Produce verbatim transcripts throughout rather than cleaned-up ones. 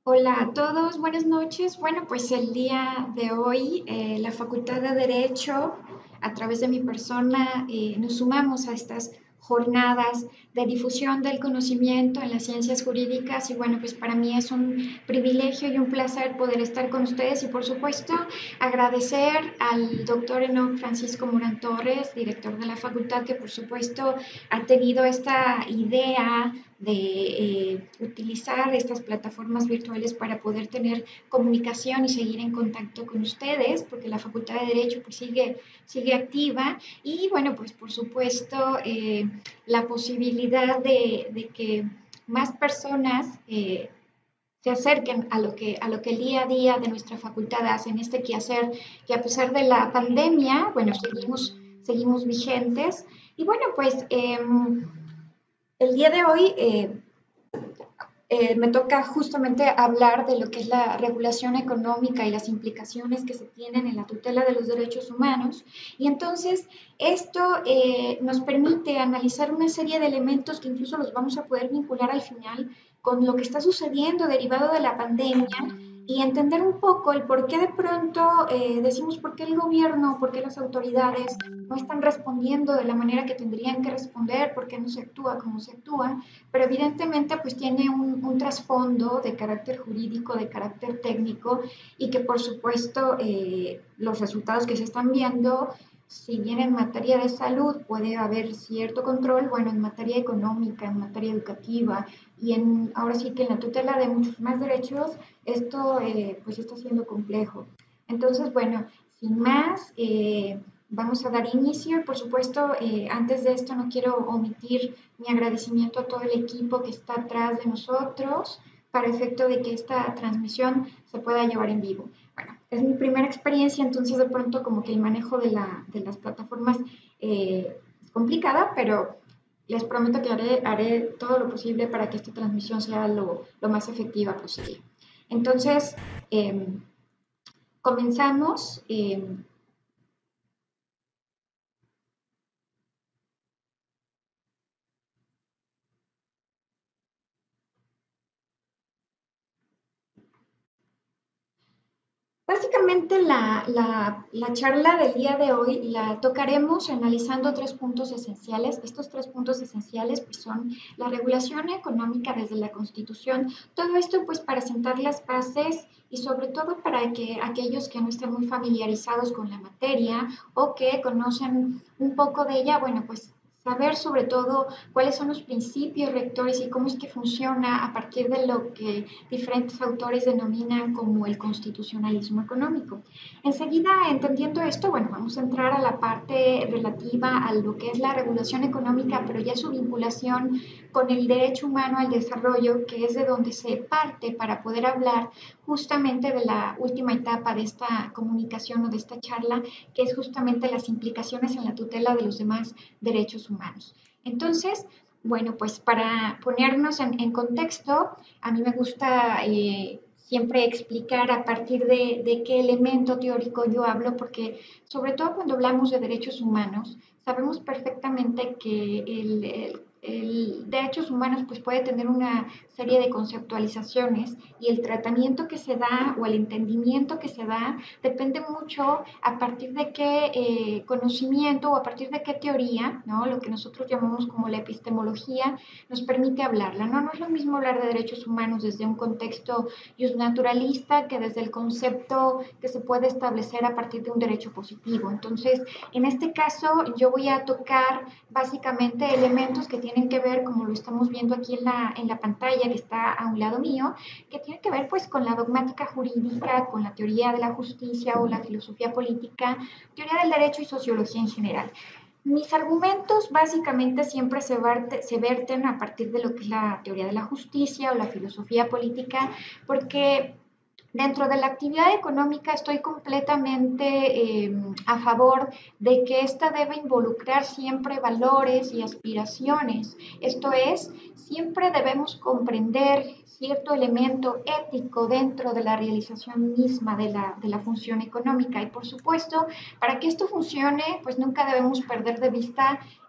Hola a todos, buenas noches. Bueno, pues el día de hoy eh, la Facultad de Derecho, a través de mi persona, eh, nos sumamos a estas jornadas de difusión del conocimiento en las ciencias jurídicas y bueno, pues para mí es un privilegio y un placer poder estar con ustedes y por supuesto agradecer al doctor Enoc Francisco Morán Torres, director de la facultad, que por supuesto ha tenido esta idea de eh, utilizar estas plataformas virtuales para poder tener comunicación y seguir en contacto con ustedes, porque la Facultad de Derecho pues, sigue, sigue activa y bueno, pues por supuesto eh, la posibilidad de, de, que más personas eh, se acerquen a lo, que, a lo que el día a día de nuestra facultad hacen, este quehacer que a pesar de la pandemia, bueno, seguimos, seguimos vigentes. Y bueno, pues eh, el día de hoy eh, eh, me toca justamente hablar de lo que es la regulación económica y las implicaciones que se tienen en la tutela de los derechos humanos. Y entonces esto eh, nos permite analizar una serie de elementos que incluso los vamos a poder vincular al final con lo que está sucediendo derivado de la pandemia y entender un poco el por qué de pronto eh, decimos por qué el gobierno, por qué las autoridades no están respondiendo de la manera que tendrían que responder, por qué no se actúa como se actúa, pero evidentemente pues tiene un, un trasfondo de carácter jurídico, de carácter técnico y que por supuesto eh, los resultados que se están viendo, si bien en materia de salud puede haber cierto control, bueno, en materia económica, en materia educativa y en, ahora sí que en la tutela de muchos más derechos, esto eh, pues está siendo complejo. Entonces, bueno, sin más, eh, vamos a dar inicio y por supuesto, eh, antes de esto no quiero omitir mi agradecimiento a todo el equipo que está atrás de nosotros para efecto de que esta transmisión se pueda llevar en vivo. Bueno, es mi primera experiencia, entonces de pronto como que el manejo de, la, de las plataformas eh, es complicada, pero les prometo que haré, haré todo lo posible para que esta transmisión sea lo, lo más efectiva posible. Entonces, eh, comenzamos. Eh, Básicamente la, la, la, charla del día de hoy la tocaremos analizando tres puntos esenciales. Estos tres puntos esenciales pues, son la regulación económica desde la Constitución, todo esto pues para sentar las bases y sobre todo para que aquellos que no estén muy familiarizados con la materia o que conocen un poco de ella, bueno pues saber sobre todo cuáles son los principios rectores y cómo es que funciona a partir de lo que diferentes autores denominan como el constitucionalismo económico. Enseguida, entendiendo esto, bueno, vamos a entrar a la parte relativa a lo que es la regulación económica, pero ya su vinculación con el derecho humano al desarrollo, que es de donde se parte para poder hablar justamente de la última etapa de esta comunicación o de esta charla, que es justamente las implicaciones en la tutela de los demás derechos humanos. Entonces, bueno, pues para ponernos en, en contexto, a mí me gusta eh, siempre explicar a partir de, de, qué elemento teórico yo hablo, porque sobre todo cuando hablamos de derechos humanos, sabemos perfectamente que el, el, el derechos humanos pues, puede tener una serie de conceptualizaciones y el tratamiento que se da o el entendimiento que se da depende mucho a partir de qué eh, conocimiento o a partir de qué teoría, ¿no? Lo que nosotros llamamos como la epistemología, nos permite hablarla. ¿no? no es lo mismo hablar de derechos humanos desde un contexto justnaturalista que desde el concepto que se puede establecer a partir de un derecho positivo. Entonces, en este caso, yo voy a tocar básicamente elementos que tienen que ver, como lo estamos viendo aquí en la, en la pantalla que está a un lado mío, que tiene que ver pues con la dogmática jurídica, con la teoría de la justicia o la filosofía política, teoría del derecho y sociología en general. Mis argumentos básicamente siempre se, verte, se, verten a partir de lo que es la teoría de la justicia o la filosofía política, porque dentro de la actividad económica estoy completamente eh, a favor de que ésta debe involucrar siempre valores y aspiraciones. Esto es, siempre debemos comprender cierto elemento ético dentro de la realización misma de la, de la función económica. Y por supuesto, para que esto funcione, pues nunca debemos perder de vista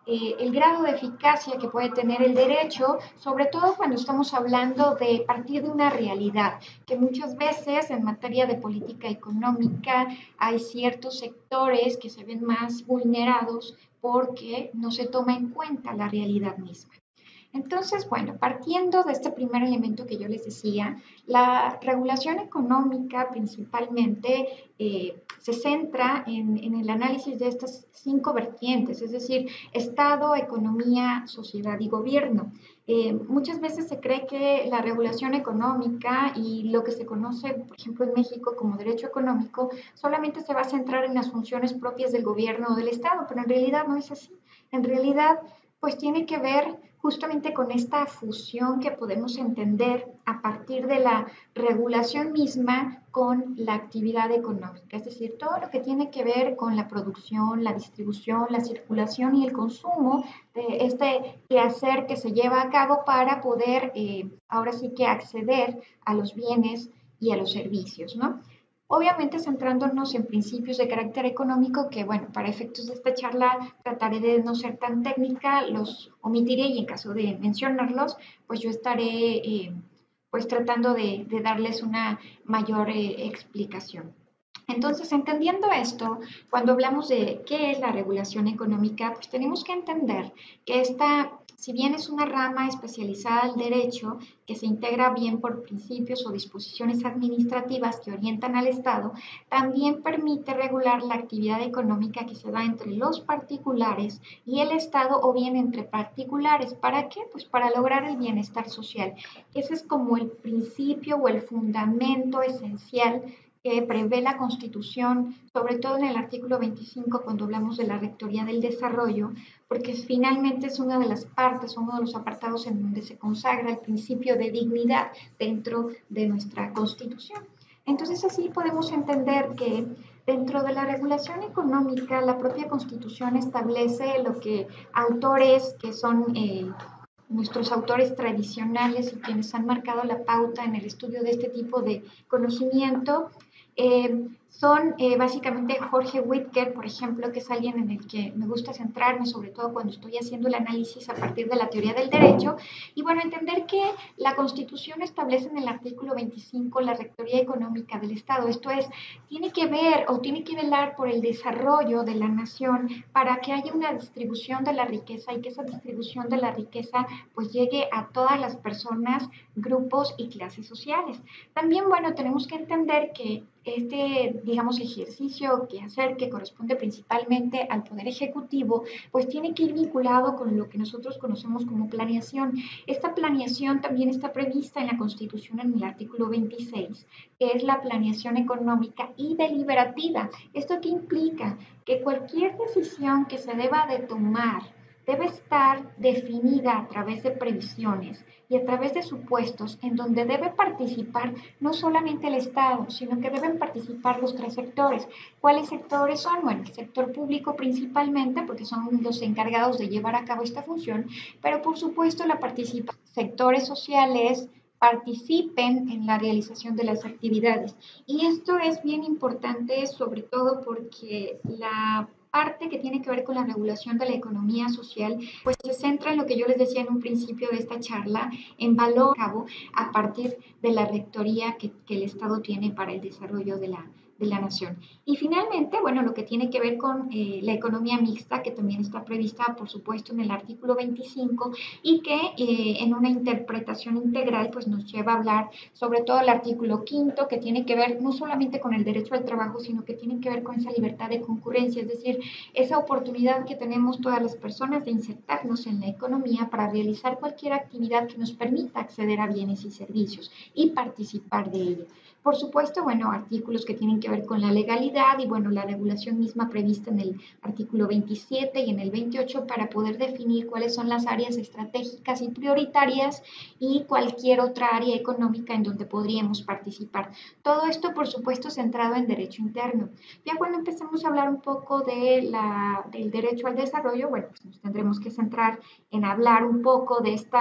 eh, el grado de eficacia que puede tener el derecho, sobre todo cuando estamos hablando de partir de una realidad, que muchas veces en materia de política económica hay ciertos sectores que se ven más vulnerados porque no se toma en cuenta la realidad misma. Entonces, bueno, partiendo de este primer elemento que yo les decía, la regulación económica principalmente eh, se centra en, en, el análisis de estas cinco vertientes, es decir, Estado, economía, sociedad y gobierno. Eh, muchas veces se cree que la regulación económica y lo que se conoce, por ejemplo, en México como derecho económico, solamente se va a centrar en las funciones propias del gobierno o del Estado, pero en realidad no es así. En realidad, pues tiene que ver justamente con esta fusión que podemos entender a partir de la regulación misma con la actividad económica, es decir, todo lo que tiene que ver con la producción, la distribución, la circulación y el consumo de este quehacer que se lleva a cabo para poder eh, ahora sí que acceder a los bienes y a los servicios, ¿no? Obviamente centrándonos en principios de carácter económico que, bueno, para efectos de esta charla trataré de no ser tan técnica, los omitiré y en caso de mencionarlos, pues yo estaré eh, pues tratando de, de, darles una mayor eh, explicación. Entonces, entendiendo esto, cuando hablamos de qué es la regulación económica, pues tenemos que entender que esta, si bien es una rama especializada del derecho, que se integra bien por principios o disposiciones administrativas que orientan al Estado, también permite regular la actividad económica que se da entre los particulares y el Estado o bien entre particulares. ¿Para qué? Pues para lograr el bienestar social. Ese es como el principio o el fundamento esencial que prevé la Constitución, sobre todo en el artículo veinticinco, cuando hablamos de la Rectoría del Desarrollo, porque finalmente es una de las partes, uno de los apartados en donde se consagra el principio de dignidad dentro de nuestra Constitución. Entonces, así podemos entender que dentro de la regulación económica, la propia Constitución establece lo que autores que son eh, nuestros autores tradicionales y quienes han marcado la pauta en el estudio de este tipo de conocimiento, eh, son eh, básicamente Jorge Whitaker, por ejemplo, que es alguien en el que me gusta centrarme, sobre todo cuando estoy haciendo el análisis a partir de la teoría del derecho. Y bueno, entender que la Constitución establece en el artículo veinticinco la rectoría económica del Estado. Esto es, tiene que ver o tiene que velar por el desarrollo de la nación para que haya una distribución de la riqueza y que esa distribución de la riqueza pues llegue a todas las personas, grupos y clases sociales. También, bueno, tenemos que entender que este, digamos, ejercicio que hacer que corresponde principalmente al Poder Ejecutivo, pues tiene que ir vinculado con lo que nosotros conocemos como planeación. Esta planeación también está prevista en la Constitución en el artículo veintiséis, que es la planeación económica y deliberativa. ¿Esto qué implica? Que cualquier decisión que se deba de tomar debe estar definida a través de previsiones y a través de supuestos en donde debe participar no solamente el Estado, sino que deben participar los tres sectores. ¿Cuáles sectores son? Bueno, el sector público principalmente, porque son los encargados de llevar a cabo esta función, pero por supuesto la participación de sectores sociales, participen en la realización de las actividades. Y esto es bien importante, sobre todo porque la parte que tiene que ver con la regulación de la economía social, pues se centra en lo que yo les decía en un principio de esta charla, en valor a cabo a partir de la rectoría que, que el Estado tiene para el desarrollo de la, de la nación. Y finalmente, bueno, lo que tiene que ver con eh, la economía mixta, que también está prevista, por supuesto, en el artículo veinticinco y que eh, en una interpretación integral, pues nos lleva a hablar sobre todo el artículo quinto, que tiene que ver no solamente con el derecho al trabajo, sino que tiene que ver con esa libertad de concurrencia, es decir, esa oportunidad que tenemos todas las personas de insertarnos en la economía para realizar cualquier actividad que nos permita acceder a bienes y servicios y participar de ello. Por supuesto, bueno, artículos que tienen que ver con la legalidad y, bueno, la regulación misma prevista en el artículo veintisiete y en el veintiocho para poder definir cuáles son las áreas estratégicas y prioritarias y cualquier otra área económica en donde podríamos participar. Todo esto, por supuesto, centrado en derecho interno. Ya cuando empecemos a hablar un poco de la, del derecho al desarrollo, bueno, pues nos tendremos que centrar en hablar un poco de esta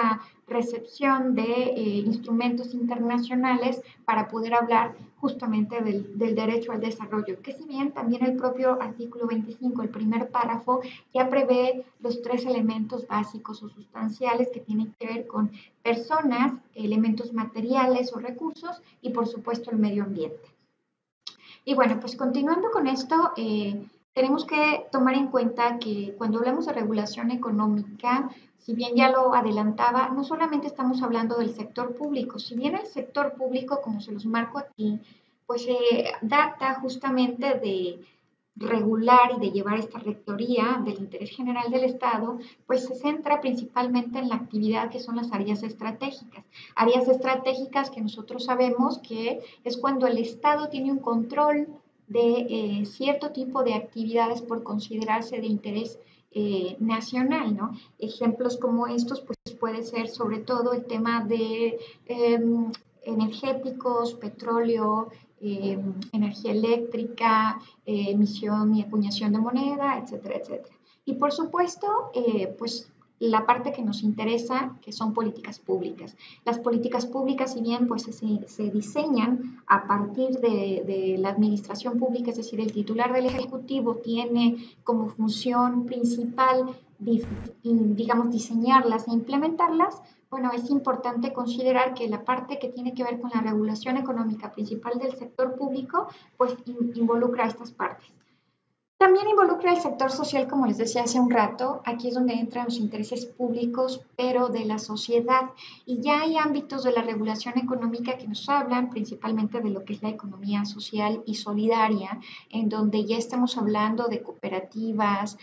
recepción de eh, instrumentos internacionales para poder hablar justamente del, del derecho al desarrollo, que si bien también el propio artículo veinticinco, el primer párrafo, ya prevé los tres elementos básicos o sustanciales que tienen que ver con personas, elementos materiales o recursos y por supuesto el medio ambiente. Y bueno, pues continuando con esto, eh, tenemos que tomar en cuenta que cuando hablamos de regulación económica, si bien ya lo adelantaba, no solamente estamos hablando del sector público, si bien el sector público, como se los marco aquí, pues eh, data justamente de regular y de llevar esta rectoría del interés general del Estado, pues se centra principalmente en la actividad que son las áreas estratégicas. Áreas estratégicas que nosotros sabemos que es cuando el Estado tiene un control de eh, cierto tipo de actividades por considerarse de interés eh, nacional, ¿no? Ejemplos como estos, pues puede ser sobre todo el tema de eh, energéticos, petróleo, eh, energía eléctrica, eh, emisión y acuñación de moneda, etcétera, etcétera. Y por supuesto, eh, pues la parte que nos interesa, que son políticas públicas. Las políticas públicas, si bien pues, se, se diseñan a partir de, de la administración pública, es decir, el titular del Ejecutivo tiene como función principal, digamos, diseñarlas e implementarlas, bueno, es importante considerar que la parte que tiene que ver con la regulación económica principal del sector público, pues involucra estas partes. También involucra el sector social, como les decía hace un rato. Aquí es donde entran los intereses públicos, pero de la sociedad. Y ya hay ámbitos de la regulación económica que nos hablan principalmente de lo que es la economía social y solidaria, en donde ya estamos hablando de cooperativas,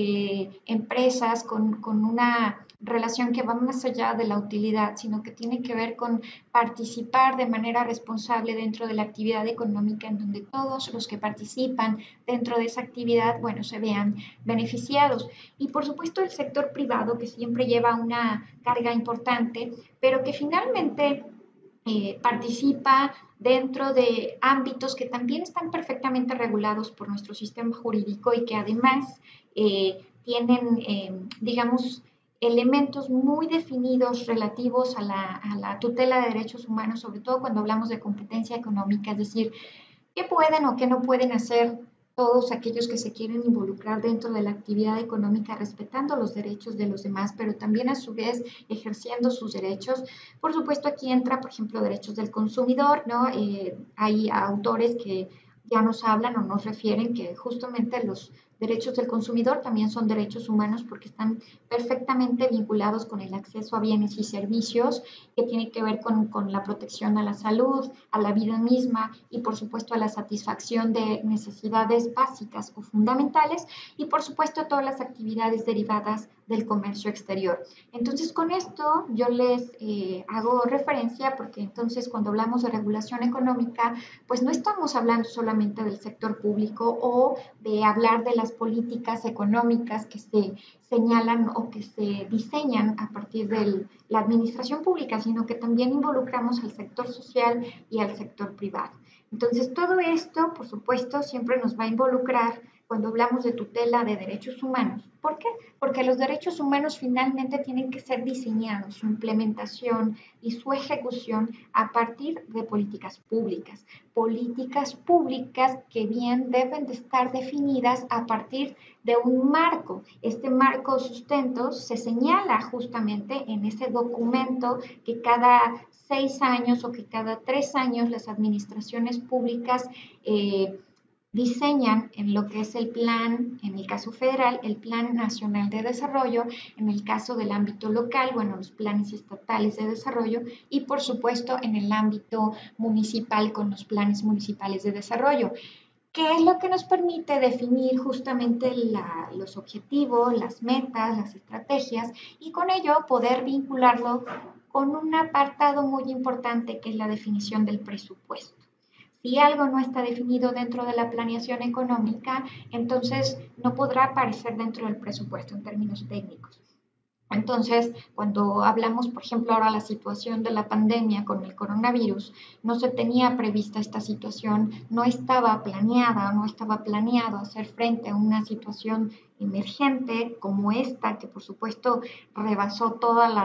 de empresas con, con una relación que va más allá de la utilidad, sino que tiene que ver con participar de manera responsable dentro de la actividad económica, en donde todos los que participan dentro de esa actividad, bueno, se vean beneficiados. Y por supuesto el sector privado, que siempre lleva una carga importante, pero que finalmente eh, participa dentro de ámbitos que también están perfectamente regulados por nuestro sistema jurídico y que además eh, tienen, eh, digamos, elementos muy definidos relativos a la, a la tutela de derechos humanos, sobre todo cuando hablamos de competencia económica, es decir, qué pueden o qué no pueden hacer todos aquellos que se quieren involucrar dentro de la actividad económica, respetando los derechos de los demás, pero también a su vez ejerciendo sus derechos. Por supuesto, aquí entra, por ejemplo, derechos del consumidor, ¿no? Eh, hay autores que ya nos hablan o nos refieren que justamente los derechos del consumidor también son derechos humanos porque están perfectamente vinculados con el acceso a bienes y servicios que tiene que ver con, con la protección a la salud, a la vida misma y por supuesto a la satisfacción de necesidades básicas o fundamentales y por supuesto todas las actividades derivadas del comercio exterior. Entonces con esto yo les eh, hago referencia porque entonces cuando hablamos de regulación económica pues no estamos hablando solamente del sector público o de hablar de las políticas económicas que se señalan o que se diseñan a partir de la administración pública, sino que también involucramos al sector social y al sector privado. Entonces, todo esto, por supuesto, siempre nos va a involucrar cuando hablamos de tutela de derechos humanos. ¿Por qué? Porque los derechos humanos finalmente tienen que ser diseñados, su implementación y su ejecución a partir de políticas públicas. Políticas públicas que bien deben de estar definidas a partir de un marco. Este marco sustento se señala justamente en ese documento que cada seis años o que cada tres años las administraciones públicas eh, diseñan en lo que es el plan, en el caso federal, el Plan Nacional de Desarrollo, en el caso del ámbito local, bueno, los planes estatales de desarrollo y por supuesto en el ámbito municipal con los planes municipales de desarrollo. ¿Qué es lo que nos permite definir justamente la, los objetivos, las metas, las estrategias y con ello poder vincularlo con un apartado muy importante que es la definición del presupuesto? Si algo no está definido dentro de la planeación económica, entonces no podrá aparecer dentro del presupuesto en términos técnicos. Entonces, cuando hablamos, por ejemplo, ahora la situación de la pandemia con el coronavirus, no se tenía prevista esta situación, no estaba planeada, no estaba planeado hacer frente a una situación emergente como esta, que por supuesto rebasó todas las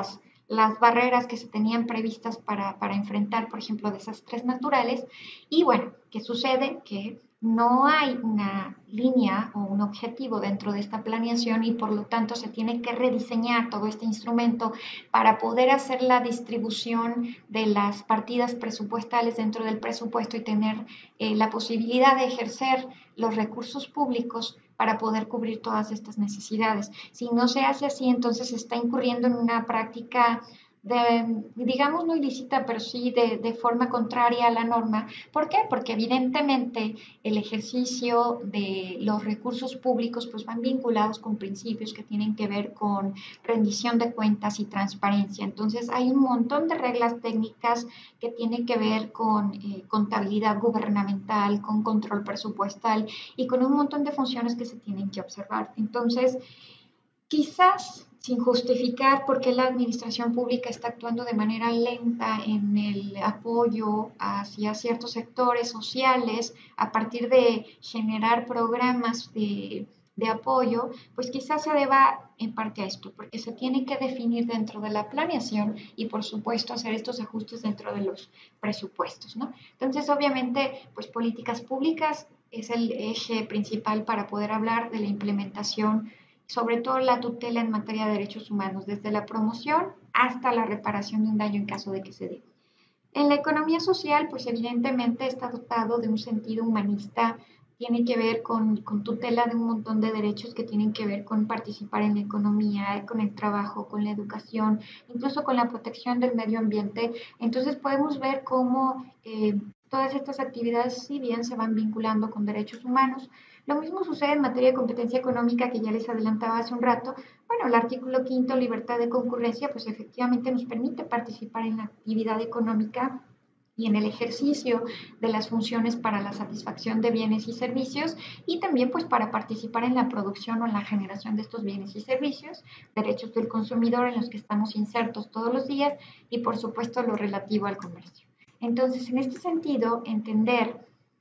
las barreras que se tenían previstas para, para enfrentar, por ejemplo, desastres naturales. Y bueno, ¿qué sucede? Que no hay una línea o un objetivo dentro de esta planeación y por lo tanto se tiene que rediseñar todo este instrumento para poder hacer la distribución de las partidas presupuestales dentro del presupuesto y tener eh, la posibilidad de ejercer los recursos públicos para poder cubrir todas estas necesidades. Si no se hace así, entonces se está incurriendo en una práctica de, digamos, no ilícita, pero sí de, de, forma contraria a la norma. ¿Por qué? Porque evidentemente el ejercicio de los recursos públicos pues van vinculados con principios que tienen que ver con rendición de cuentas y transparencia. Entonces hay un montón de reglas técnicas que tienen que ver con eh, contabilidad gubernamental, con control presupuestal y con un montón de funciones que se tienen que observar. Entonces, quizás sin justificar por qué la administración pública está actuando de manera lenta en el apoyo hacia ciertos sectores sociales a partir de generar programas de, de apoyo, pues quizás se deba en parte a esto, porque se tiene que definir dentro de la planeación y por supuesto hacer estos ajustes dentro de los presupuestos, ¿no? Entonces, obviamente, pues políticas públicas es el eje principal para poder hablar de la implementación, sobre todo la tutela en materia de derechos humanos, desde la promoción hasta la reparación de un daño en caso de que se dé. En la economía social, pues evidentemente está dotado de un sentido humanista, tiene que ver con, con tutela de un montón de derechos que tienen que ver con participar en la economía, con el trabajo, con la educación, incluso con la protección del medio ambiente. Entonces podemos ver cómo eh, todas estas actividades, si bien se van vinculando con derechos humanos, lo mismo sucede en materia de competencia económica que ya les adelantaba hace un rato. Bueno, el artículo quinto, libertad de concurrencia, pues efectivamente nos permite participar en la actividad económica y en el ejercicio de las funciones para la satisfacción de bienes y servicios y también pues para participar en la producción o en la generación de estos bienes y servicios, derechos del consumidor en los que estamos insertos todos los días y por supuesto lo relativo al comercio. Entonces, en este sentido, entender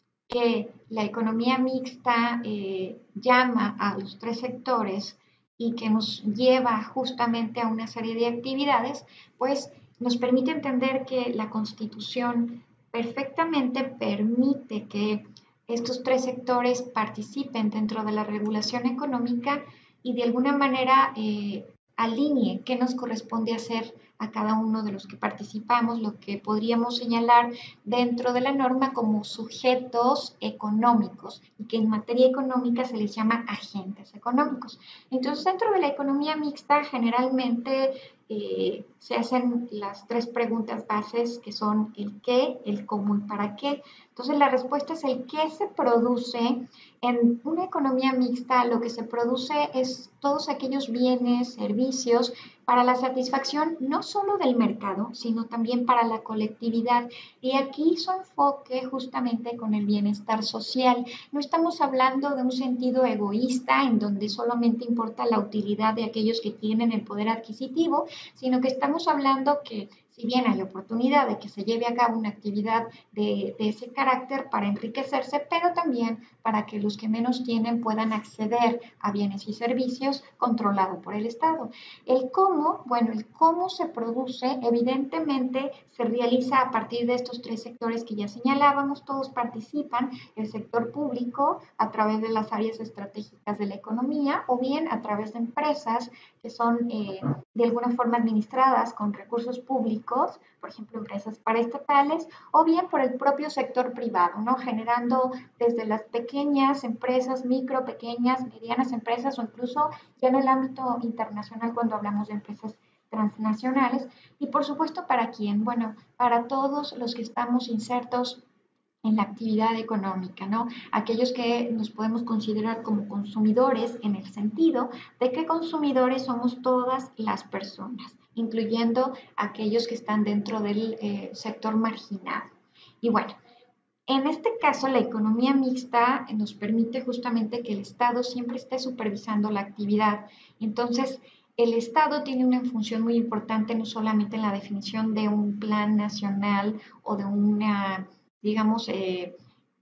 que la economía mixta eh, llama a los tres sectores y que nos lleva justamente a una serie de actividades, pues nos permite entender que la Constitución perfectamente permite que estos tres sectores participen dentro de la regulación económica y de alguna manera eh, alinee qué nos corresponde hacer a cada uno de los que participamos, lo que podríamos señalar dentro de la norma como sujetos económicos y que en materia económica se les llama agentes económicos. Entonces, dentro de la economía mixta, generalmente eh, se hacen las tres preguntas bases que son el qué, el cómo y para qué. Entonces, la respuesta es el qué se produce. En una economía mixta, lo que se produce es todos aquellos bienes, servicios, para la satisfacción no solo del mercado, sino también para la colectividad. Y aquí su enfoque justamente con el bienestar social. No estamos hablando de un sentido egoísta en donde solamente importa la utilidad de aquellos que tienen el poder adquisitivo, sino que estamos hablando que si bien hay oportunidad de que se lleve a cabo una actividad de, de ese carácter para enriquecerse, pero también para que los que menos tienen puedan acceder a bienes y servicios controlados por el Estado. El cómo, bueno, el cómo se produce, evidentemente se realiza a partir de estos tres sectores que ya señalábamos, todos participan, el sector público a través de las áreas estratégicas de la economía o bien a través de empresas que son eh, de alguna forma administradas con recursos públicos, por ejemplo, empresas paraestatales, o bien por el propio sector privado, ¿no? Generando desde las pequeñas empresas, micro, pequeñas, medianas empresas o incluso ya en el ámbito internacional cuando hablamos de empresas transnacionales. Y por supuesto, ¿para quién? Bueno, para todos los que estamos insertos en la actividad económica, ¿no? Aquellos que nos podemos considerar como consumidores en el sentido de que consumidores somos todas las personas, incluyendo aquellos que están dentro del eh, sector marginado. Y bueno, en este caso, la economía mixta nos permite justamente que el Estado siempre esté supervisando la actividad. Entonces, el Estado tiene una función muy importante no solamente en la definición de un plan nacional o de una, digamos, eh,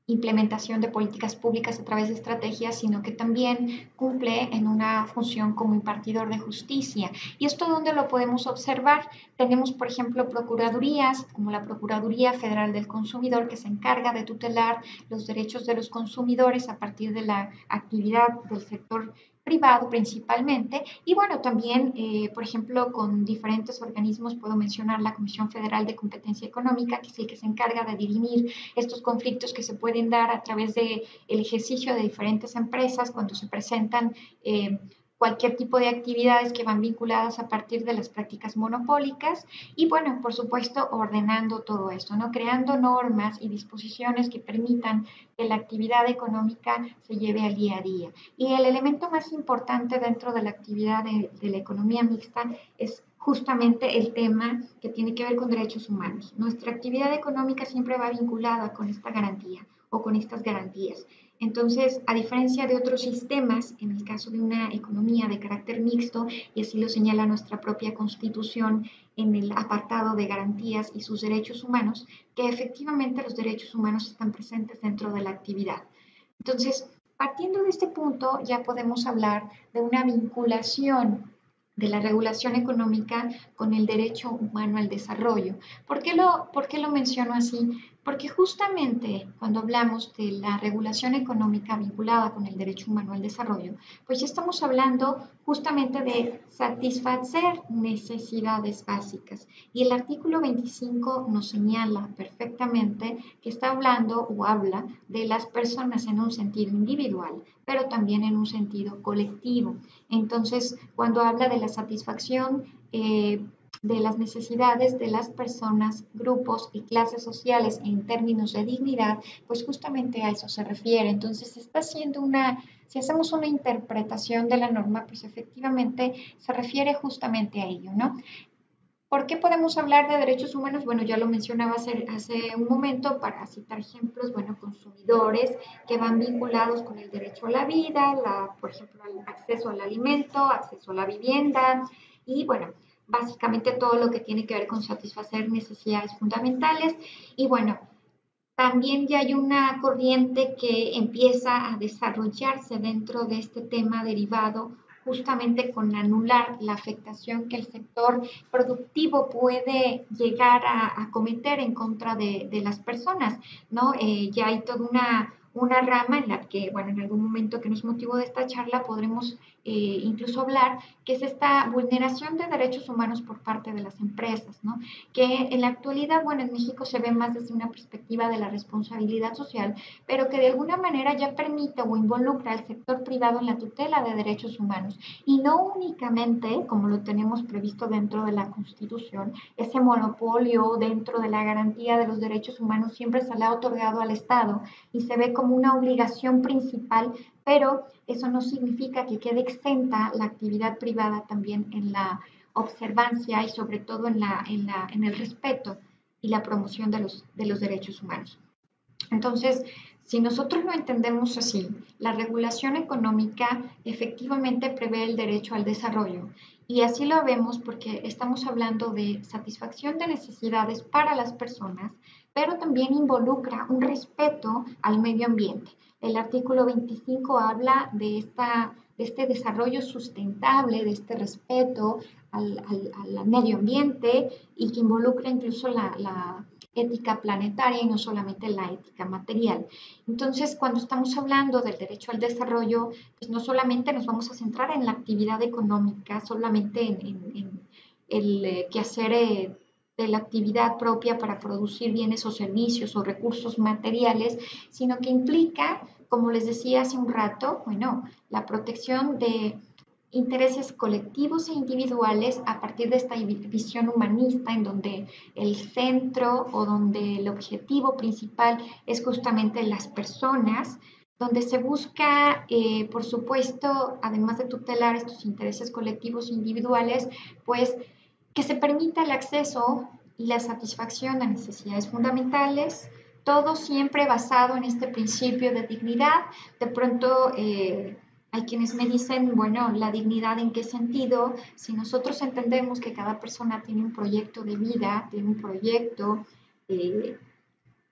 implementación de políticas públicas a través de estrategias, sino que también cumple en una función como impartidor de justicia. ¿Y esto dónde lo podemos observar? Tenemos, por ejemplo, procuradurías, como la Procuraduría Federal del Consumidor, que se encarga de tutelar los derechos de los consumidores a partir de la actividad del sector privado principalmente, y bueno, también, eh, por ejemplo, con diferentes organismos, puedo mencionar la Comisión Federal de Competencia Económica, que es el que se encarga de dirimir estos conflictos que se pueden dar a través del ejercicio de diferentes empresas cuando se presentan eh, cualquier tipo de actividades que van vinculadas a partir de las prácticas monopólicas y bueno, por supuesto, ordenando todo esto, ¿no? Creando normas y disposiciones que permitan que la actividad económica se lleve al día a día. Y el elemento más importante dentro de la actividad de, de la economía mixta es justamente el tema que tiene que ver con derechos humanos. Nuestra actividad económica siempre va vinculada con esta garantía o con estas garantías. Entonces, a diferencia de otros sistemas, en el caso de una economía de carácter mixto, y así lo señala nuestra propia Constitución en el apartado de garantías y sus derechos humanos, que efectivamente los derechos humanos están presentes dentro de la actividad. Entonces, partiendo de este punto, ya podemos hablar de una vinculación de la regulación económica con el derecho humano al desarrollo. ¿Por qué lo, por qué lo menciono así? Porque justamente cuando hablamos de la regulación económica vinculada con el derecho humano al desarrollo, pues ya estamos hablando justamente de satisfacer necesidades básicas. Y el artículo veinticinco nos señala perfectamente que está hablando o habla de las personas en un sentido individual, pero también en un sentido colectivo. Entonces, cuando habla de la satisfacción eh, de las necesidades de las personas, grupos y clases sociales en términos de dignidad, pues justamente a eso se refiere. Entonces, está haciendo una, si hacemos una interpretación de la norma, pues efectivamente se refiere justamente a ello, ¿no? ¿Por qué podemos hablar de derechos humanos? Bueno, ya lo mencionaba hace, hace, un momento para citar ejemplos, bueno, consumidores que van vinculados con el derecho a la vida, la, por ejemplo, el acceso al alimento, acceso a la vivienda y, bueno, básicamente todo lo que tiene que ver con satisfacer necesidades fundamentales. Y, bueno, también ya hay una corriente que empieza a desarrollarse dentro de este tema derivado justamente con anular la afectación que el sector productivo puede llegar a, a cometer en contra de, de, las personas, ¿no? Eh, ya hay toda una, una rama en la que, bueno, en algún momento que nos motivó de esta charla podremos eh, incluso hablar, que es esta vulneración de derechos humanos por parte de las empresas, ¿no? Que en la actualidad, bueno, en México se ve más desde una perspectiva de la responsabilidad social, pero que de alguna manera ya permite o involucra al sector privado en la tutela de derechos humanos y no únicamente, como lo tenemos previsto dentro de la Constitución, ese monopolio dentro de la garantía de los derechos humanos siempre se le ha otorgado al Estado y se ve como una obligación principal, pero eso no significa que quede exenta la actividad privada también en la observancia y sobre todo en, la, en, la, en el respeto y la promoción de los, de los derechos humanos. Entonces, si nosotros lo entendemos así, la regulación económica efectivamente prevé el derecho al desarrollo y así lo vemos porque estamos hablando de satisfacción de necesidades para las personas, pero también involucra un respeto al medio ambiente. El artículo veinticinco habla de, esta, de este desarrollo sustentable, de este respeto al, al, al medio ambiente y que involucra incluso la, la ética planetaria y no solamente la ética material. Entonces, cuando estamos hablando del derecho al desarrollo, pues no solamente nos vamos a centrar en la actividad económica, solamente en, en, en el eh, quehacer eh, de la actividad propia para producir bienes o servicios o recursos materiales, sino que implica, como les decía hace un rato, bueno, la protección de intereses colectivos e individuales a partir de esta visión humanista en donde el centro o donde el objetivo principal es justamente las personas, donde se busca, eh, por supuesto, además de tutelar estos intereses colectivos e individuales, pues que se permita el acceso y la satisfacción de necesidades fundamentales, todo siempre basado en este principio de dignidad. De pronto, eh, hay quienes me dicen, bueno, la dignidad en qué sentido, si nosotros entendemos que cada persona tiene un proyecto de vida, tiene un proyecto, eh,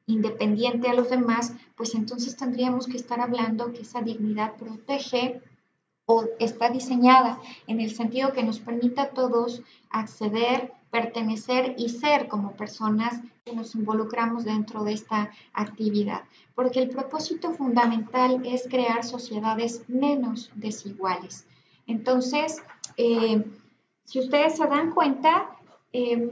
independiente a los demás, pues entonces tendríamos que estar hablando que esa dignidad protege o está diseñada en el sentido que nos permita a todos acceder, pertenecer y ser como personas que nos involucramos dentro de esta actividad. Porque el propósito fundamental es crear sociedades menos desiguales. Entonces, eh, si ustedes se dan cuenta, eh,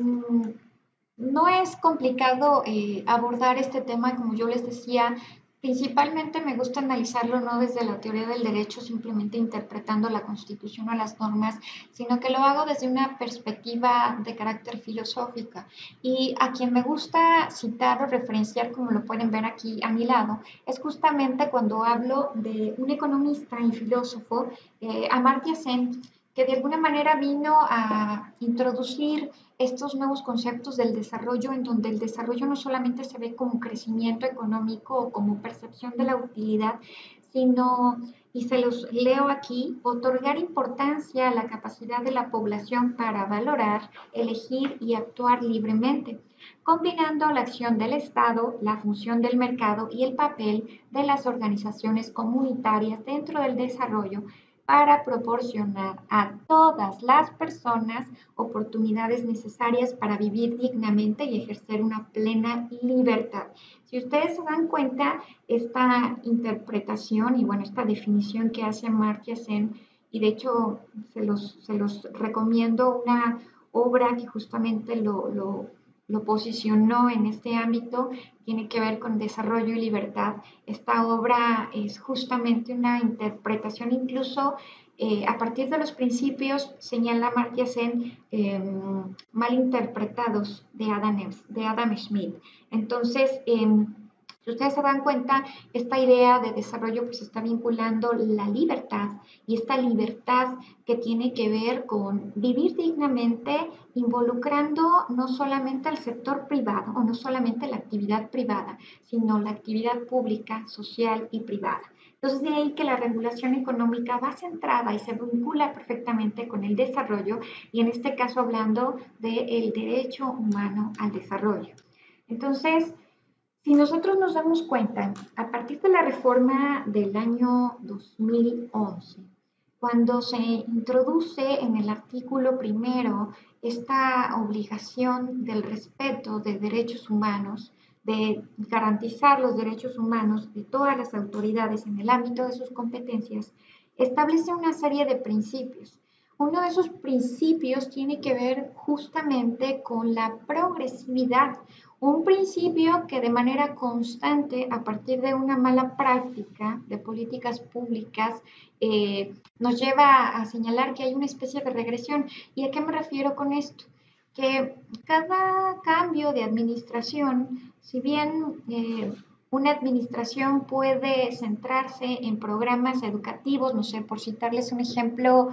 no es complicado eh, abordar este tema, como yo les decía. Principalmente me gusta analizarlo no desde la teoría del derecho, simplemente interpretando la Constitución o las normas, sino que lo hago desde una perspectiva de carácter filosófica. Y a quien me gusta citar o referenciar, como lo pueden ver aquí a mi lado, es justamente cuando hablo de un economista y filósofo, eh, Amartya Sen, que de alguna manera vino a introducir estos nuevos conceptos del desarrollo, en donde el desarrollo no solamente se ve como crecimiento económico o como percepción de la utilidad, sino, y se los leo aquí, otorgar importancia a la capacidad de la población para valorar, elegir y actuar libremente, combinando la acción del Estado, la función del mercado y el papel de las organizaciones comunitarias dentro del desarrollo para proporcionar a todas las personas oportunidades necesarias para vivir dignamente y ejercer una plena libertad. Si ustedes se dan cuenta, esta interpretación y bueno, esta definición que hace Amartya Sen, y de hecho se los, se los recomiendo una obra que justamente lo, lo, lo posicionó en este ámbito, tiene que ver con desarrollo y libertad. Esta obra es justamente una interpretación incluso eh, a partir de los principios, señala Amartya Sen, eh, mal interpretados de Adam, de Adam Smith. Entonces, eh, si ustedes se dan cuenta, esta idea de desarrollo pues está vinculando la libertad y esta libertad que tiene que ver con vivir dignamente, involucrando no solamente al sector privado o no solamente la actividad privada, sino la actividad pública, social y privada. Entonces, de ahí que la regulación económica va centrada y se vincula perfectamente con el desarrollo y en este caso hablando del derecho humano al desarrollo. Entonces, si nosotros nos damos cuenta, a partir de la reforma del año dos mil once, cuando se introduce en el artículo primero esta obligación del respeto de derechos humanos, de garantizar los derechos humanos de todas las autoridades en el ámbito de sus competencias, establece una serie de principios. Uno de esos principios tiene que ver justamente con la progresividad, un principio que de manera constante, a partir de una mala práctica de políticas públicas, eh, nos lleva a señalar que hay una especie de regresión. ¿Y a qué me refiero con esto? Que cada cambio de administración, si bien eh, una administración puede centrarse en programas educativos, no sé, por citarles un ejemplo,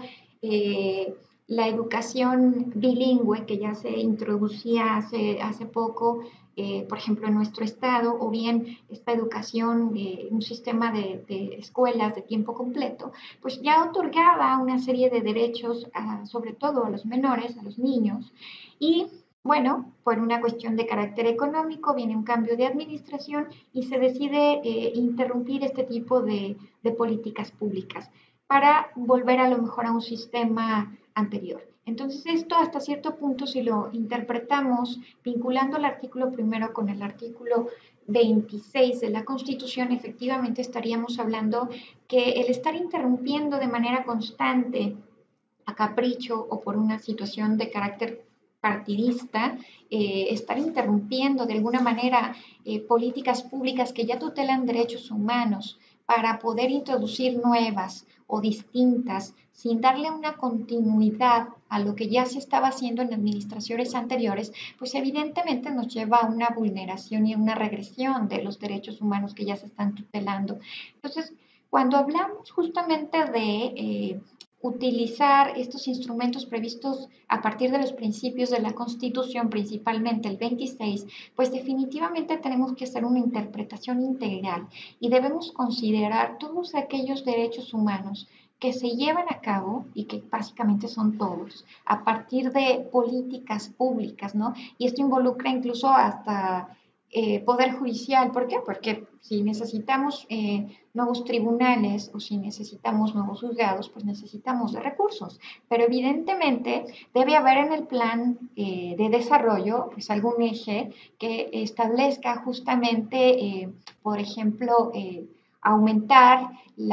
eh, la educación bilingüe que ya se introducía hace, hace poco, eh, por ejemplo, en nuestro estado, o bien esta educación, eh, un sistema de, de, escuelas de tiempo completo, pues ya otorgaba una serie de derechos, a, sobre todo a los menores, a los niños, y bueno, por una cuestión de carácter económico viene un cambio de administración y se decide eh, interrumpir este tipo de, de políticas públicas para volver a lo mejor a un sistema anterior. Entonces esto hasta cierto punto, si lo interpretamos vinculando el artículo primero con el artículo veintiséis de la Constitución, efectivamente estaríamos hablando que el estar interrumpiendo de manera constante a capricho o por una situación de carácter partidista, eh, estar interrumpiendo de alguna manera eh, políticas públicas que ya tutelan derechos humanos para poder introducir nuevas o distintas sin darle una continuidad a lo que ya se estaba haciendo en administraciones anteriores, pues evidentemente nos lleva a una vulneración y a una regresión de los derechos humanos que ya se están tutelando. Entonces, cuando hablamos justamente de eh, utilizar estos instrumentos previstos a partir de los principios de la Constitución, principalmente el veintiséis, pues definitivamente tenemos que hacer una interpretación integral y debemos considerar todos aquellos derechos humanos que se llevan a cabo y que básicamente son todos, a partir de políticas públicas, ¿no? Y esto involucra incluso hasta eh, poder judicial. ¿Por qué? Porque si necesitamos eh, nuevos tribunales o si necesitamos nuevos juzgados, pues necesitamos de recursos. Pero evidentemente debe haber en el plan eh, de desarrollo pues algún eje que establezca justamente, eh, por ejemplo, eh, aumentar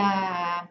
la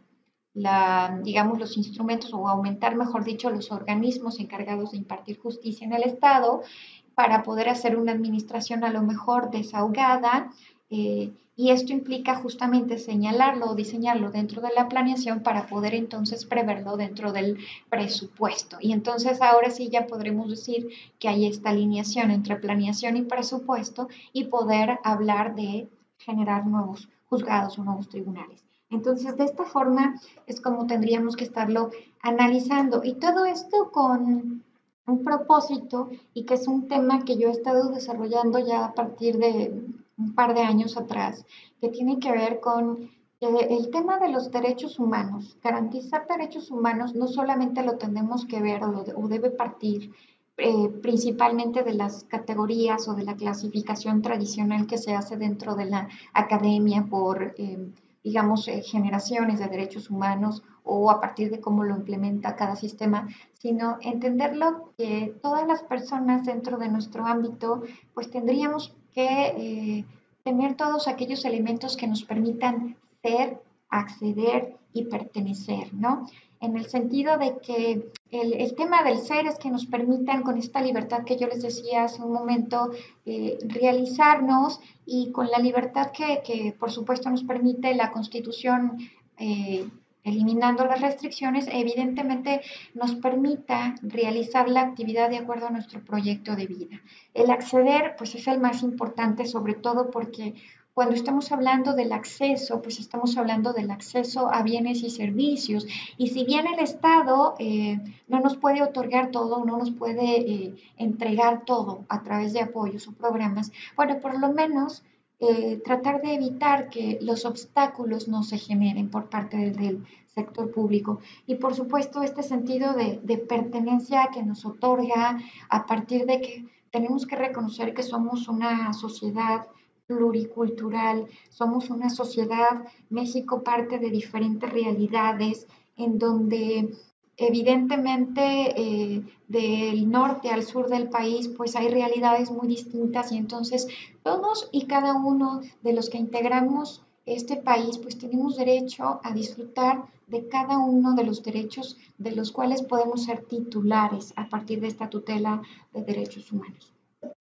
la, digamos, los instrumentos o aumentar, mejor dicho, los organismos encargados de impartir justicia en el Estado para poder hacer una administración a lo mejor desahogada. Eh, y esto implica justamente señalarlo o diseñarlo dentro de la planeación para poder entonces preverlo dentro del presupuesto. Y entonces ahora sí ya podremos decir que hay esta alineación entre planeación y presupuesto y poder hablar de generar nuevos juzgados o nuevos tribunales. Entonces, de esta forma es como tendríamos que estarlo analizando. Y todo esto con un propósito y que es un tema que yo he estado desarrollando ya a partir de un par de años atrás, que tiene que ver con eh, el tema de los derechos humanos. Garantizar derechos humanos no solamente lo tenemos que ver o, lo, o debe partir eh, principalmente de las categorías o de la clasificación tradicional que se hace dentro de la academia por... Eh, digamos, eh, generaciones de derechos humanos o a partir de cómo lo implementa cada sistema, sino entenderlo que todas las personas dentro de nuestro ámbito, pues tendríamos que eh, tener todos aquellos elementos que nos permitan ser, acceder y pertenecer, ¿no? En el sentido de que el, el, tema del ser es que nos permitan con esta libertad que yo les decía hace un momento, eh, realizarnos y con la libertad que, que, por supuesto nos permite la Constitución, eh, eliminando las restricciones, evidentemente nos permita realizar la actividad de acuerdo a nuestro proyecto de vida. El acceder, pues es el más importante, sobre todo porque cuando estamos hablando del acceso, pues estamos hablando del acceso a bienes y servicios. Y si bien el Estado eh, no nos puede otorgar todo, no nos puede eh, entregar todo a través de apoyos o programas, bueno, por lo menos eh, tratar de evitar que los obstáculos no se generen por parte del, del sector público. Y por supuesto, este sentido de, de pertenencia que nos otorga a partir de que tenemos que reconocer que somos una sociedad pluricultural, somos una sociedad, México parte de diferentes realidades en donde evidentemente eh, del norte al sur del país pues hay realidades muy distintas y entonces todos y cada uno de los que integramos este país pues tenemos derecho a disfrutar de cada uno de los derechos de los cuales podemos ser titulares a partir de esta tutela de derechos humanos.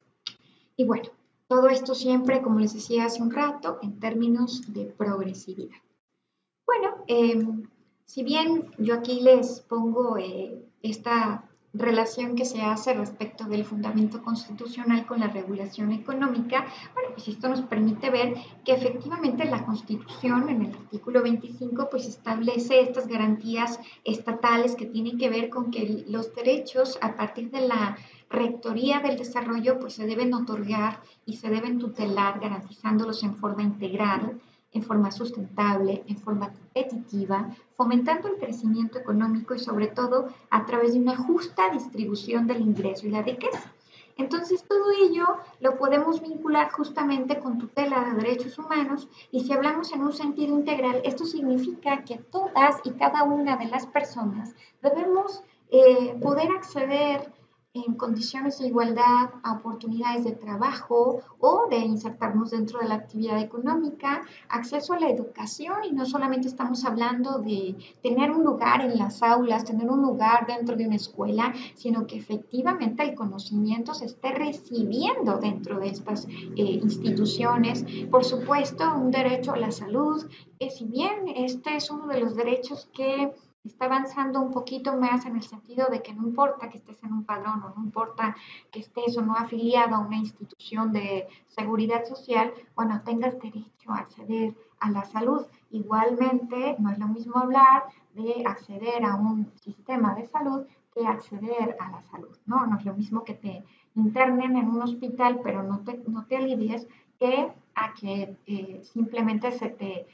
Y bueno, todo esto siempre, como les decía hace un rato, en términos de progresividad. Bueno, eh, si bien yo aquí les pongo eh, esta relación que se hace respecto del fundamento constitucional con la regulación económica, bueno, pues esto nos permite ver que efectivamente la Constitución en el artículo veinticinco pues establece estas garantías estatales que tienen que ver con que los derechos a partir de la Rectoría del Desarrollo pues se deben otorgar y se deben tutelar garantizándolos en forma integral, en forma sustentable, en forma competitiva, fomentando el crecimiento económico y sobre todo a través de una justa distribución del ingreso y la riqueza. Entonces, todo ello lo podemos vincular justamente con tutela de derechos humanos y si hablamos en un sentido integral, esto significa que todas y cada una de las personas debemos eh, poder acceder en condiciones de igualdad a oportunidades de trabajo o de insertarnos dentro de la actividad económica, acceso a la educación y no solamente estamos hablando de tener un lugar en las aulas, tener un lugar dentro de una escuela, sino que efectivamente el conocimiento se esté recibiendo dentro de estas eh, instituciones. Por supuesto, un derecho a la salud, que si bien este es uno de los derechos que está avanzando un poquito más en el sentido de que no importa que estés en un padrón o no importa que estés o no afiliado a una institución de seguridad social, bueno, tengas derecho a acceder a la salud. Igualmente, no es lo mismo hablar de acceder a un sistema de salud que acceder a la salud, ¿no? No es lo mismo que te internen en un hospital, pero no te, no te alivies, que a que eh, simplemente se te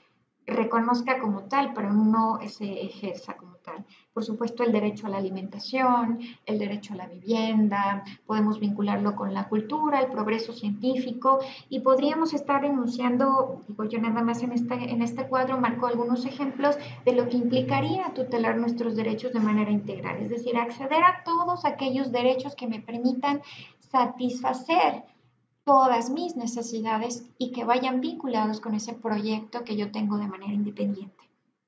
reconozca como tal, pero no se ejerza como tal. Por supuesto, el derecho a la alimentación, el derecho a la vivienda, podemos vincularlo con la cultura, el progreso científico y podríamos estar enunciando, digo yo nada más en este, en este cuadro marco algunos ejemplos de lo que implicaría tutelar nuestros derechos de manera integral, es decir, acceder a todos aquellos derechos que me permitan satisfacer todas mis necesidades y que vayan vinculados con ese proyecto que yo tengo de manera independiente.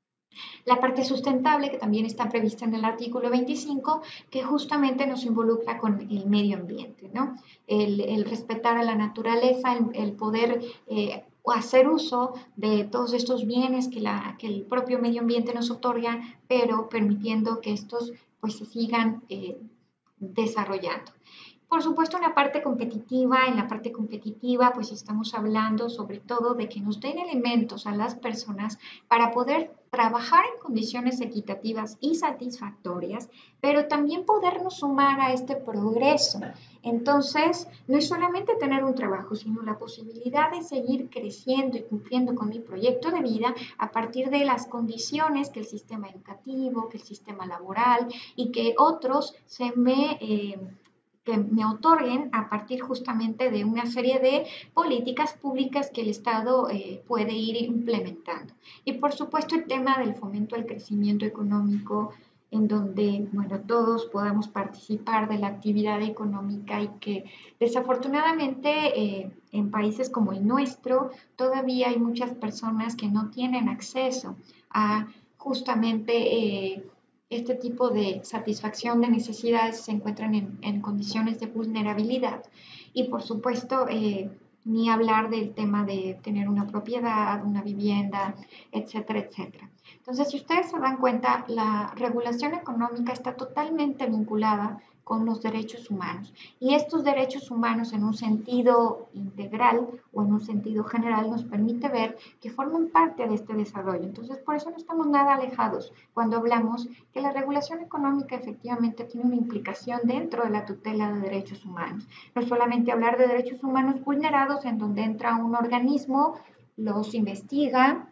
La parte sustentable, que también está prevista en el artículo veinticinco, que justamente nos involucra con el medio ambiente, ¿no? El, el respetar a la naturaleza, el, el poder eh, hacer uso de todos estos bienes que, la, que, el propio medio ambiente nos otorga, pero permitiendo que estos pues se sigan eh, desarrollando. Por supuesto, en la parte competitiva, en la parte competitiva, pues estamos hablando sobre todo de que nos den elementos a las personas para poder trabajar en condiciones equitativas y satisfactorias, pero también podernos sumar a este progreso. Entonces, no es solamente tener un trabajo, sino la posibilidad de seguir creciendo y cumpliendo con mi proyecto de vida a partir de las condiciones que el sistema educativo, que el sistema laboral y que otros se me... Eh, que me otorguen a partir justamente de una serie de políticas públicas que el Estado eh, puede ir implementando. Y por supuesto el tema del fomento al crecimiento económico, en donde, bueno, todos podamos participar de la actividad económica y que desafortunadamente eh, en países como el nuestro todavía hay muchas personas que no tienen acceso a justamente eh, este tipo de satisfacción de necesidades se encuentran en, en condiciones de vulnerabilidad. Y por supuesto, eh, ni hablar del tema de tener una propiedad, una vivienda, etcétera, etcétera. Entonces, si ustedes se dan cuenta, la regulación económica está totalmente vinculada con los derechos humanos. Y estos derechos humanos en un sentido integral o en un sentido general nos permite ver que forman parte de este desarrollo. Entonces, por eso no estamos nada alejados cuando hablamos que la regulación económica efectivamente tiene una implicación dentro de la tutela de derechos humanos. No solamente hablar de derechos humanos vulnerados en donde entra un organismo, los investiga,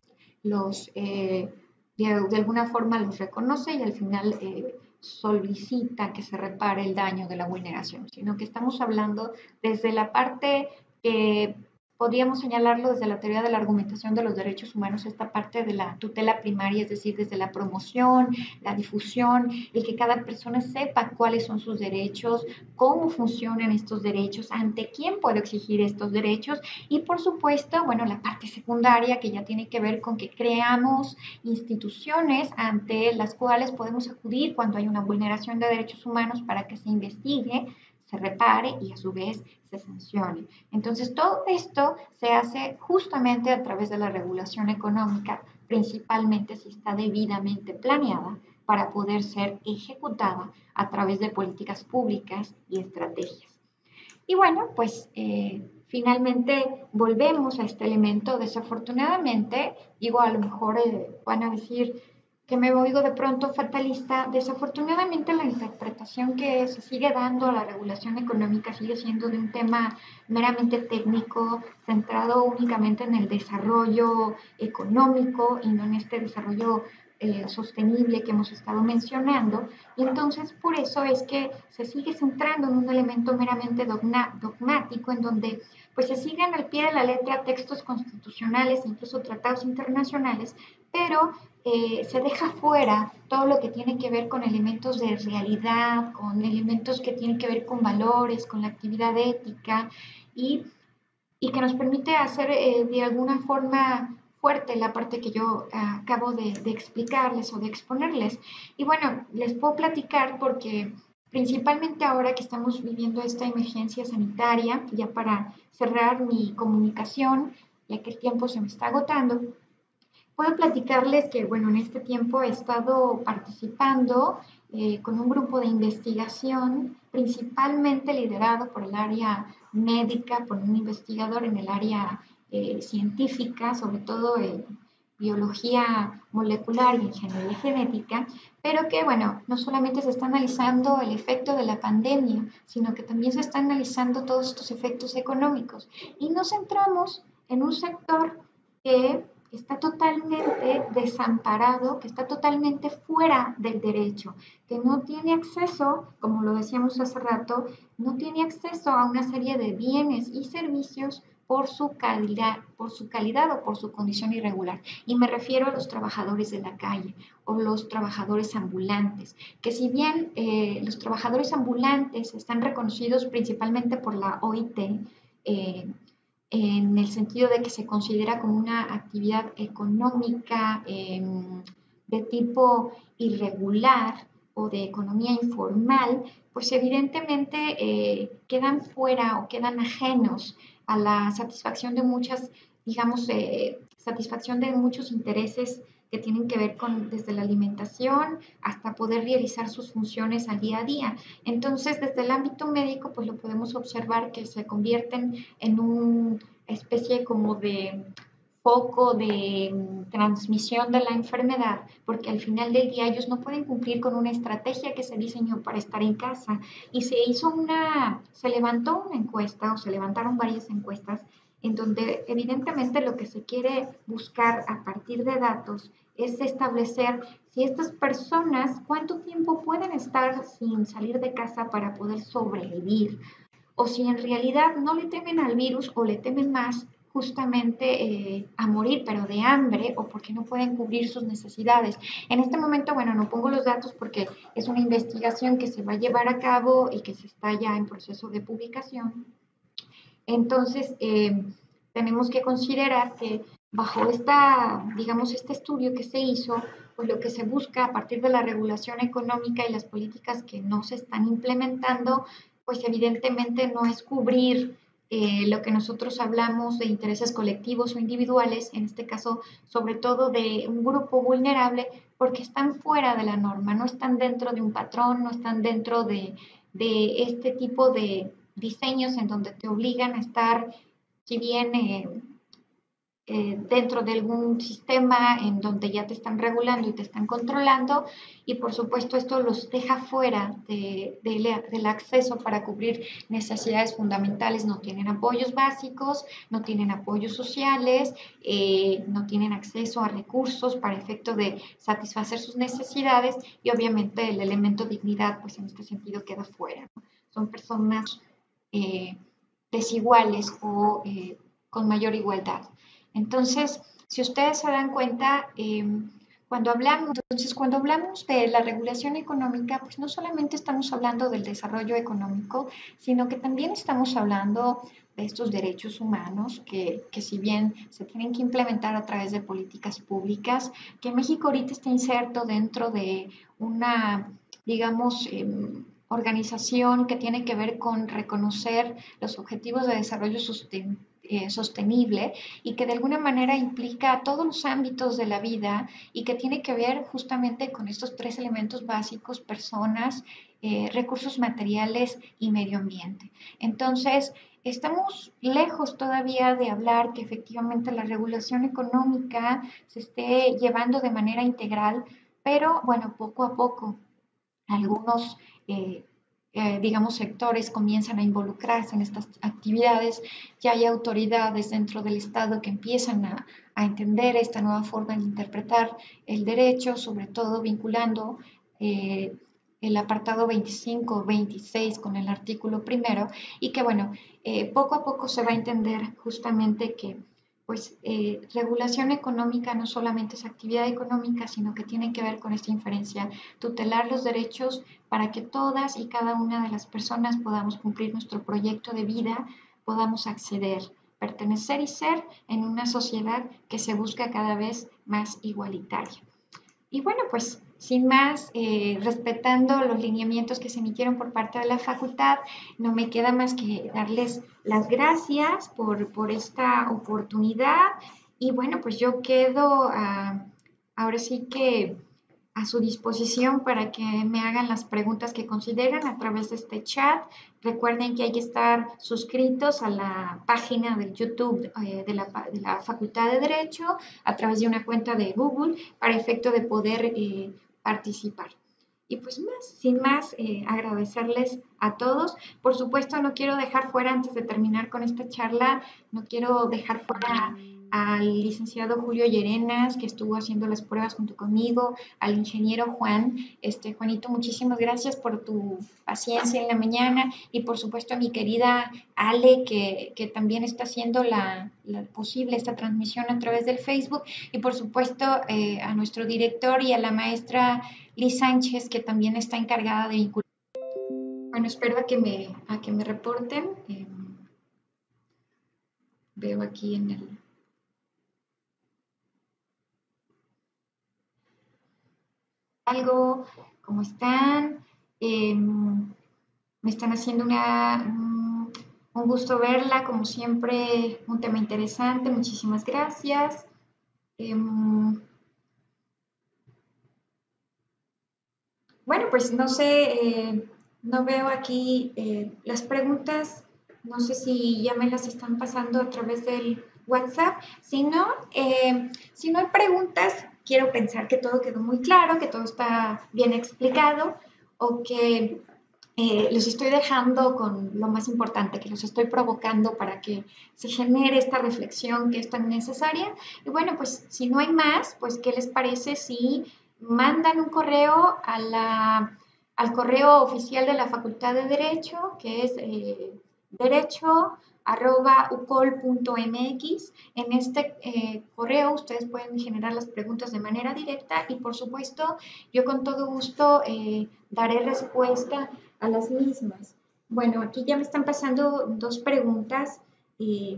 los eh, de, de, alguna forma los reconoce y al final eh, solicita que se repare el daño de la vulneración, sino que estamos hablando desde la parte que podríamos señalarlo desde la teoría de la argumentación de los derechos humanos, esta parte de la tutela primaria, es decir, desde la promoción, la difusión, el que cada persona sepa cuáles son sus derechos, cómo funcionan estos derechos, ante quién puedo exigir estos derechos y, por supuesto, bueno, la parte secundaria que ya tiene que ver con que creamos instituciones ante las cuales podemos acudir cuando hay una vulneración de derechos humanos para que se investigue, se repare y a su vez se sancione. Entonces, todo esto se hace justamente a través de la regulación económica, principalmente si está debidamente planeada para poder ser ejecutada a través de políticas públicas y estrategias. Y bueno, pues eh, finalmente volvemos a este elemento. Desafortunadamente, digo, a lo mejor eh, van a decir que me oigo de pronto fatalista, desafortunadamente la interpretación que se sigue dando a la regulación económica sigue siendo de un tema meramente técnico, centrado únicamente en el desarrollo económico y no en este desarrollo eh, sostenible que hemos estado mencionando. Y entonces por eso es que se sigue centrando en un elemento meramente dogma, dogmático, en donde pues se siguen al pie de la letra textos constitucionales, incluso tratados internacionales, pero eh, se deja fuera todo lo que tiene que ver con elementos de realidad, con elementos que tienen que ver con valores, con la actividad ética y, y que nos permite hacer eh, de alguna forma fuerte la parte que yo uh, acabo de, de explicarles o de exponerles. Y bueno, les puedo platicar porque principalmente ahora que estamos viviendo esta emergencia sanitaria, ya para cerrar mi comunicación, ya que el tiempo se me está agotando, puedo platicarles que, bueno, en este tiempo he estado participando eh, con un grupo de investigación, principalmente liderado por el área médica, por un investigador en el área eh, científica, sobre todo en biología molecular y ingeniería genética, pero que, bueno, no solamente se está analizando el efecto de la pandemia, sino que también se está analizando todos estos efectos económicos. Y nos centramos en un sector que que está totalmente desamparado, que está totalmente fuera del derecho, que no tiene acceso, como lo decíamos hace rato, no tiene acceso a una serie de bienes y servicios por su calidad, por su calidad o por su condición irregular. Y me refiero a los trabajadores de la calle o los trabajadores ambulantes, que si bien eh, los trabajadores ambulantes están reconocidos principalmente por la O I T, eh, en el sentido de que se considera como una actividad económica eh, de tipo irregular o de economía informal, pues evidentemente eh, quedan fuera o quedan ajenos a la satisfacción de muchas, digamos, eh, satisfacción de muchos intereses que tienen que ver con desde la alimentación hasta poder realizar sus funciones al día a día. Entonces, desde el ámbito médico, pues lo podemos observar que se convierten en una especie como de foco de transmisión de la enfermedad, porque al final del día ellos no pueden cumplir con una estrategia que se diseñó para estar en casa. Y se hizo una, se levantó una encuesta o se levantaron varias encuestas en donde evidentemente lo que se quiere buscar a partir de datos es establecer si estas personas cuánto tiempo pueden estar sin salir de casa para poder sobrevivir, o si en realidad no le temen al virus o le temen más justamente eh, a morir, pero de hambre o porque no pueden cubrir sus necesidades. En este momento, bueno, no pongo los datos porque es una investigación que se va a llevar a cabo y que se está ya en proceso de publicación. Entonces, eh, tenemos que considerar que bajo esta, digamos, este estudio que se hizo, pues lo que se busca a partir de la regulación económica y las políticas que no se están implementando, pues evidentemente no es cubrir eh, lo que nosotros hablamos de intereses colectivos o individuales, en este caso, sobre todo de un grupo vulnerable, porque están fuera de la norma, no están dentro de un patrón, no están dentro de, de este tipo de diseños en donde te obligan a estar, si bien eh, eh, dentro de algún sistema en donde ya te están regulando y te están controlando, y por supuesto esto los deja fuera de, de, del acceso para cubrir necesidades fundamentales, no tienen apoyos básicos, no tienen apoyos sociales, eh, no tienen acceso a recursos para efecto de satisfacer sus necesidades, y obviamente el elemento dignidad pues en este sentido queda fuera, ¿no? Son personas eh, desiguales o eh, con mayor igualdad. Entonces, si ustedes se dan cuenta, eh, cuando hablamos, entonces, cuando hablamos de la regulación económica, pues no solamente estamos hablando del desarrollo económico, sino que también estamos hablando de estos derechos humanos que, que si bien se tienen que implementar a través de políticas públicas, que México ahorita está inserto dentro de una, digamos, eh, organización que tiene que ver con reconocer los objetivos de desarrollo sostenible Eh, sostenible y que de alguna manera implica todos los ámbitos de la vida y que tiene que ver justamente con estos tres elementos básicos: personas, eh, recursos materiales y medio ambiente. Entonces, estamos lejos todavía de hablar que efectivamente la regulación económica se esté llevando de manera integral, pero bueno, poco a poco algunos eh, eh, digamos, sectores comienzan a involucrarse en estas actividades, ya hay autoridades dentro del Estado que empiezan a, a entender esta nueva forma de interpretar el derecho, sobre todo vinculando eh, el apartado veinticinco, veintiséis con el artículo primero, y que, bueno, eh, poco a poco se va a entender justamente que pues eh, regulación económica no solamente es actividad económica, sino que tiene que ver con esta inferencia, tutelar los derechos para que todas y cada una de las personas podamos cumplir nuestro proyecto de vida, podamos acceder, pertenecer y ser en una sociedad que se busca cada vez más igualitaria. Y bueno, pues sin más, eh, respetando los lineamientos que se emitieron por parte de la facultad, no me queda más que darles las gracias por, por esta oportunidad. Y bueno, pues yo quedo uh, ahora sí que a su disposición para que me hagan las preguntas que consideren a través de este chat. Recuerden que hay que estar suscritos a la página de YouTube eh, de, la, de la Facultad de Derecho a través de una cuenta de Google para efecto de poder eh, participar. Y pues más, sin más, eh, agradecerles a todos. Por supuesto, no quiero dejar fuera, antes de terminar con esta charla, no quiero dejar fuera al licenciado Julio Llerenas, que estuvo haciendo las pruebas junto conmigo, al ingeniero Juan. Este, Juanito, muchísimas gracias por tu paciencia en la mañana y por supuesto a mi querida Ale, que, que también está haciendo la, la posible esta transmisión a través del Facebook y por supuesto eh, a nuestro director y a la maestra Liz Sánchez, que también está encargada de vincular. Bueno, espero a que me, a que me reporten. Eh, veo aquí en el... algo, ¿cómo están? Eh, me están haciendo una, un, un gusto verla, como siempre, un tema interesante, muchísimas gracias. Eh, bueno, pues no sé, eh, no veo aquí eh, las preguntas, no sé si ya me las están pasando a través del WhatsApp. Si no, eh, si no hay preguntas, quiero pensar que todo quedó muy claro, que todo está bien explicado o que eh, los estoy dejando con lo más importante, que los estoy provocando para que se genere esta reflexión que es tan necesaria. Y bueno, pues si no hay más, pues ¿qué les parece si mandan un correo a la, al correo oficial de la Facultad de Derecho, que es eh, derecho arroba ucol punto mx? En este eh, correo ustedes pueden generar las preguntas de manera directa y por supuesto yo con todo gusto eh, daré respuesta a las mismas. Bueno, aquí ya me están pasando dos preguntas. Eh,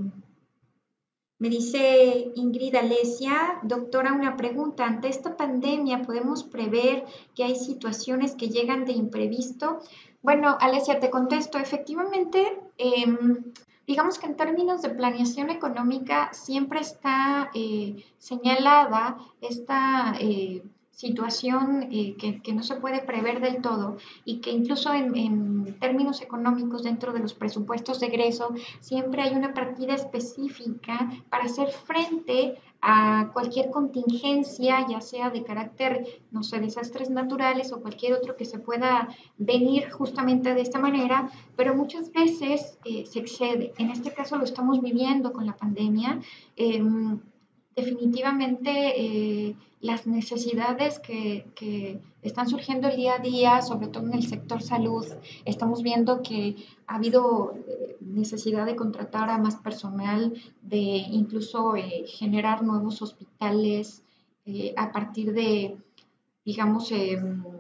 me dice Ingrid Alesia, doctora, una pregunta. Ante esta pandemia, ¿podemos prever que hay situaciones que llegan de imprevisto? Bueno, Alesia, te contesto. Efectivamente, eh, digamos que en términos de planeación económica siempre está eh, señalada esta eh, situación eh, que, que, no se puede prever del todo y que incluso en, en términos económicos dentro de los presupuestos de egreso siempre hay una partida específica para hacer frente a cualquier contingencia, ya sea de carácter, no sé, desastres naturales o cualquier otro que se pueda venir justamente de esta manera, pero muchas veces eh, se excede. En este caso lo estamos viviendo con la pandemia. Eh, definitivamente eh, las necesidades que, que, están surgiendo el día a día, sobre todo en el sector salud, estamos viendo que ha habido eh, necesidad de contratar a más personal, de incluso eh, generar nuevos hospitales eh, a partir de, digamos, eh,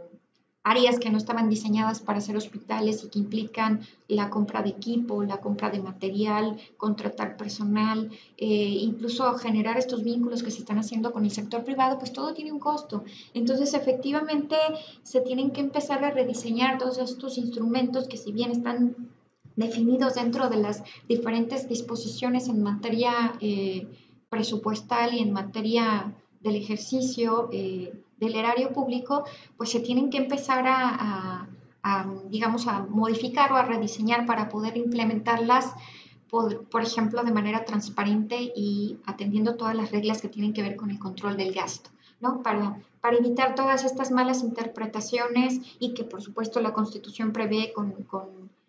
áreas que no estaban diseñadas para ser hospitales y que implican la compra de equipo, la compra de material, contratar personal, eh, incluso generar estos vínculos que se están haciendo con el sector privado, pues todo tiene un costo. Entonces, efectivamente, se tienen que empezar a rediseñar todos estos instrumentos que si bien están definidos dentro de las diferentes disposiciones en materia eh, presupuestal y en materia del ejercicio eh, del erario público, pues se tienen que empezar a, a, a, digamos, a modificar o a rediseñar para poder implementarlas, por, por ejemplo, de manera transparente y atendiendo todas las reglas que tienen que ver con el control del gasto, ¿no? Para, para evitar todas estas malas interpretaciones y que, por supuesto, la Constitución prevé con, con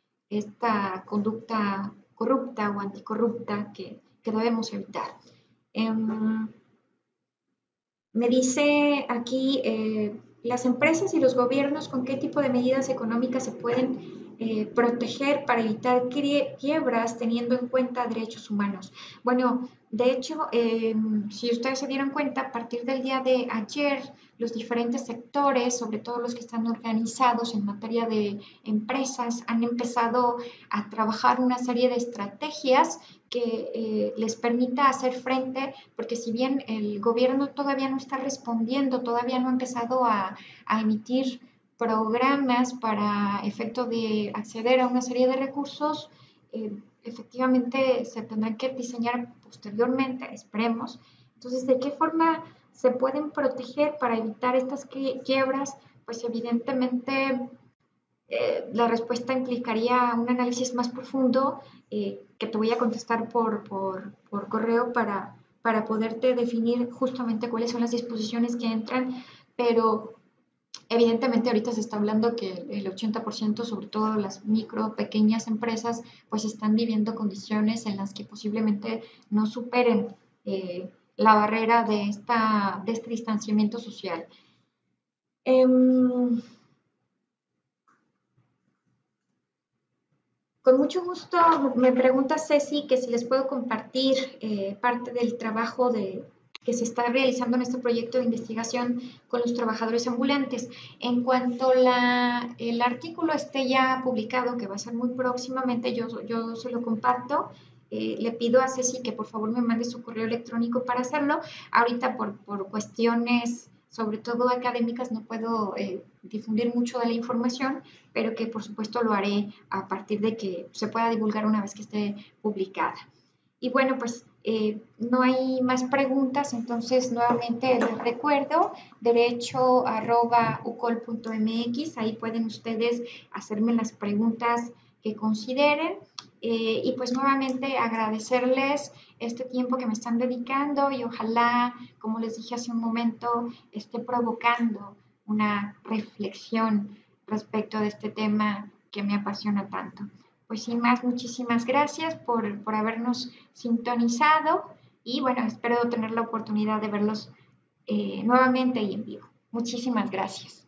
esta conducta corrupta o anticorrupta que, que debemos evitar. Um, me dice aquí, eh, las empresas y los gobiernos, ¿con qué tipo de medidas económicas se pueden eh, proteger para evitar quiebras teniendo en cuenta derechos humanos? Bueno, de hecho, eh, si ustedes se dieron cuenta, a partir del día de ayer, los diferentes sectores, sobre todo los que están organizados en materia de empresas, han empezado a trabajar una serie de estrategias que eh, les permita hacer frente, porque si bien el gobierno todavía no está respondiendo, todavía no ha empezado a, a emitir programas para efecto de acceder a una serie de recursos, eh, efectivamente se tendrán que diseñar posteriormente, esperemos. Entonces, ¿de qué forma se pueden proteger para evitar estas quiebras? Pues evidentemente eh, la respuesta implicaría un análisis más profundo eh, que te voy a contestar por, por, por correo para, para poderte definir justamente cuáles son las disposiciones que entran, pero evidentemente ahorita se está hablando que el ochenta por ciento, sobre todo las micro, pequeñas empresas, pues están viviendo condiciones en las que posiblemente no superen eh, la barrera de, esta, de este distanciamiento social. Um, Con mucho gusto me pregunta Ceci que si les puedo compartir eh, parte del trabajo de, que se está realizando en este proyecto de investigación con los trabajadores ambulantes. En cuanto la, el artículo esté ya publicado, que va a ser muy próximamente, yo, yo se lo comparto. Eh, le pido a Ceci que por favor me mande su correo electrónico para hacerlo. Ahorita por, por cuestiones, sobre todo académicas, no puedo eh, difundir mucho de la información, pero que por supuesto lo haré a partir de que se pueda divulgar una vez que esté publicada. Y bueno, pues eh, no hay más preguntas, entonces nuevamente les recuerdo derecho arroba ucol punto mx, ahí pueden ustedes hacerme las preguntas que consideren. Eh, y pues nuevamente agradecerles este tiempo que me están dedicando y ojalá, como les dije hace un momento, esté provocando una reflexión respecto de este tema que me apasiona tanto. Pues sin más, muchísimas gracias por, por habernos sintonizado y bueno, espero tener la oportunidad de verlos eh, nuevamente y en vivo. Muchísimas gracias.